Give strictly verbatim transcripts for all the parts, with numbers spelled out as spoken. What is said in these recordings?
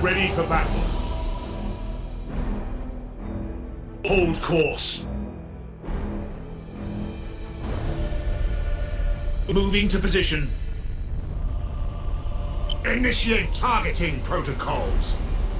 Ready for battle. Hold course. Moving to position. Initiate targeting protocols.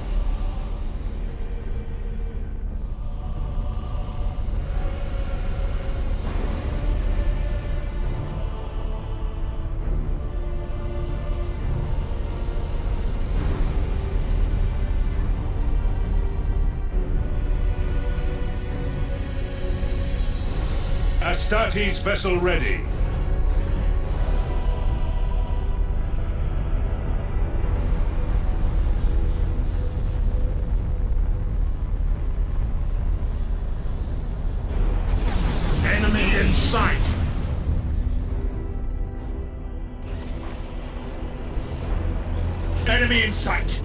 Astartes vessel ready. Enemy in sight. Enemy in sight.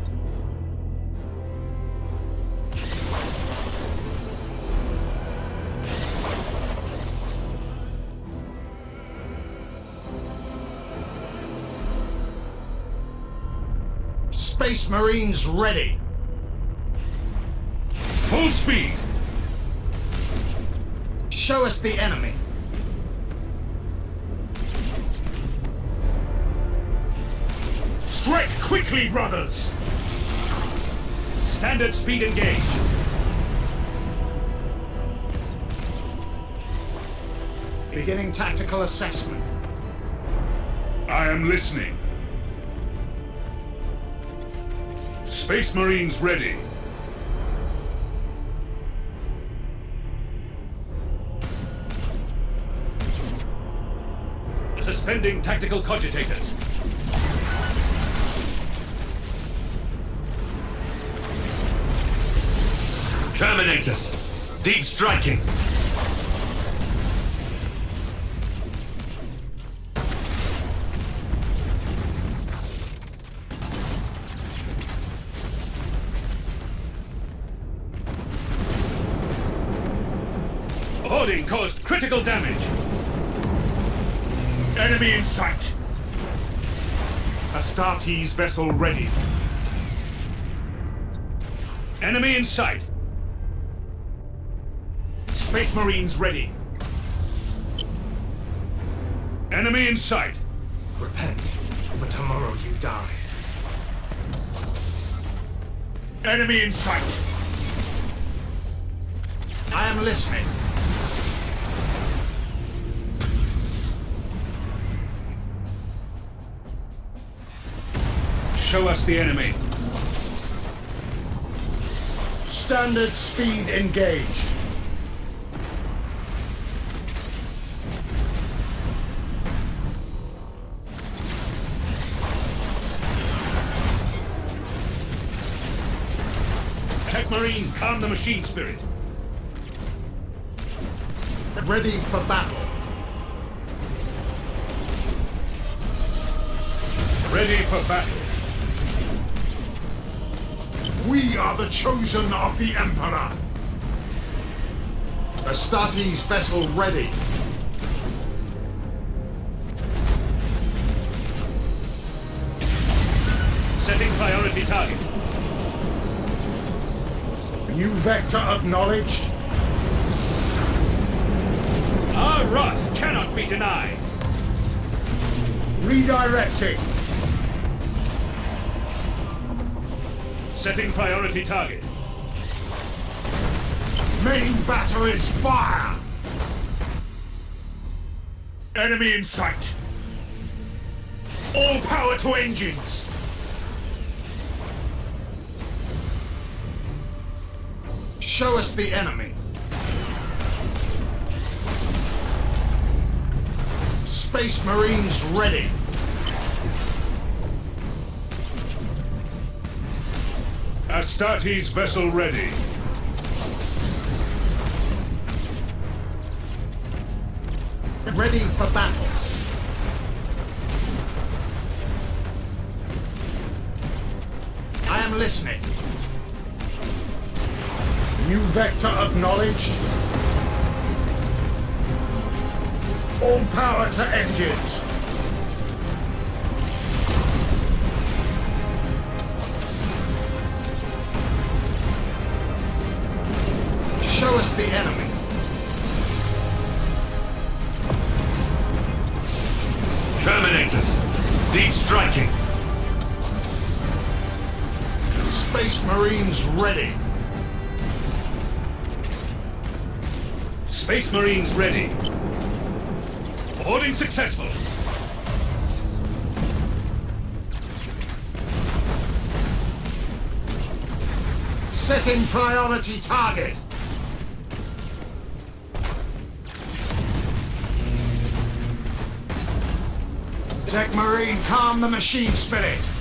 Space Marines ready. Full speed. Show us the enemy. Strike quickly, brothers. Standard speed engage. Beginning tactical assessment. I am listening. Space Marines ready. Suspending tactical cogitators. Terminators. Deep striking. Hoarding caused critical damage. Enemy in sight. Astartes vessel ready. Enemy in sight. Space Marines ready. Enemy in sight. Repent, for tomorrow you die. Enemy in sight. I am listening. Show us the enemy. Standard speed engaged. Tech Marine, calm the machine spirit. Ready for battle. Ready for battle. We are the chosen of the Emperor. Astartes vessel ready. Setting priority target. New vector acknowledged. Our wrath cannot be denied. Redirecting. Setting priority target. Main battle is fire! Enemy in sight. All power to engines. Show us the enemy. Space Marines ready. Astartes vessel ready. Ready for battle. I am listening. New vector acknowledged. All power to engines. status. Deep striking. Space Marines ready. Space Marines ready. Boarding successful. Setting priority target. Tech Marine, calm the machine spirit.